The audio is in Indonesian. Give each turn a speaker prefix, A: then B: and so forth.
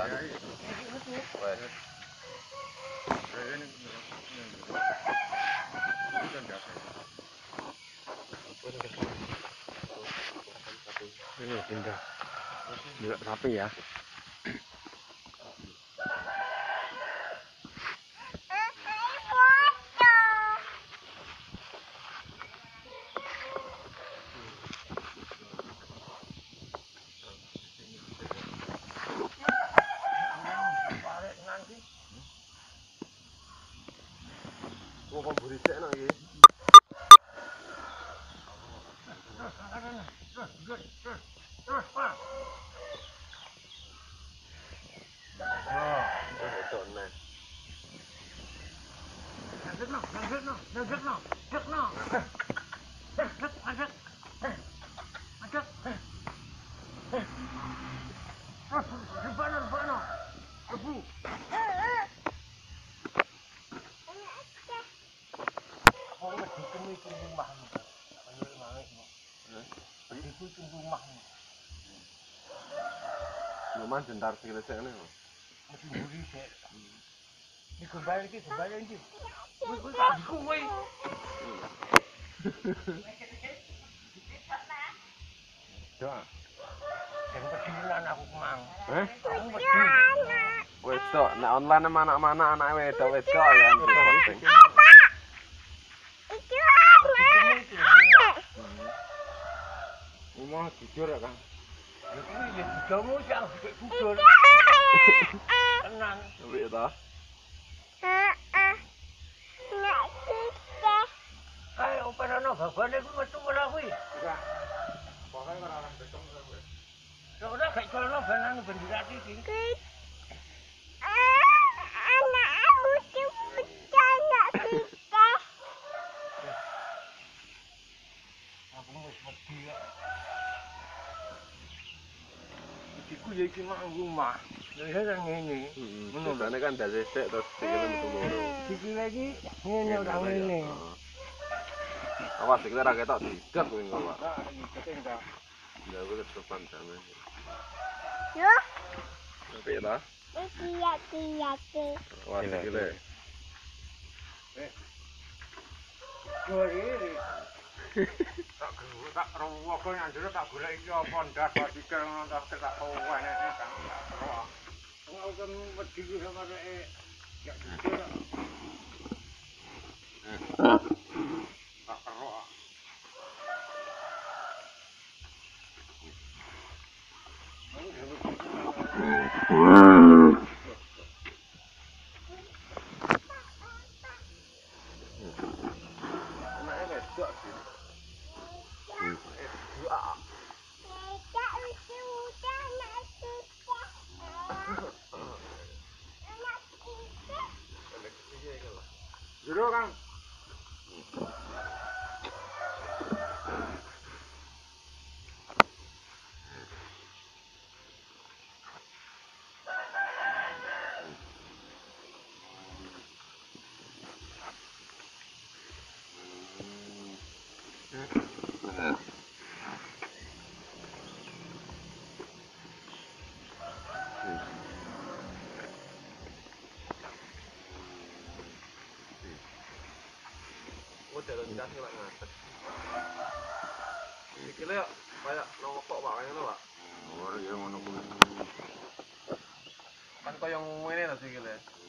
A: Ini pindah. Juga rapi ya. Kok berisik nak iki? Lumayan jentar sekali nih.
B: Mesti buri sih. Ini kembali ini. Wih, aku wih.
A: Doa.
B: Yang pedinan aku kemang.
A: Aku
B: pedinan.
A: Wedok, nek online mana anak wedok ya penting.
C: Itu anak.
A: Mau jujur ya, Kang.
B: Ya kuwi ya dijamu sik aku jujur. Tenang.
A: Piye ta?
C: Nak kita.
B: Kae operano babane kuwi metu ora kuwi.
A: Enggak. Pokoke ora orang betung kowe.
B: Kok ora gak colno banan bendirat iki.
C: Anak aku cucu nak kita.
B: Aku wis wedi kok.
A: Iku ya iki mak rumah.
B: Lha ya nang ngene.
A: Ngono kan kan dari sik terus sikile metu loro.
B: Iki lagi ngene ora ngene.
A: Awas iki ora ketok didak kuwi kok, Pak.
B: Enggak, iki ketinggal.
A: Ya kuwi depan jane.
C: Yo,
A: Piye ta?
C: iya.
A: Awas iki le.
B: Gori. Tak ruwak kok njero tak golek iki apa ndas padike ngono tak kowe nek tak roh. Aku kan wedi ku sama rek. Ya jujur. Tak roh.
A: Anake wedok sih.
C: Kita udah nak kita. Anak kita.
B: Jero Kang.
A: Jalan kaki Pak ngatet. Iki le kayak nongkok Pak kaya ngono, Pak. Ora ya ngono kuwi. Kan koyo ngene lho iki le.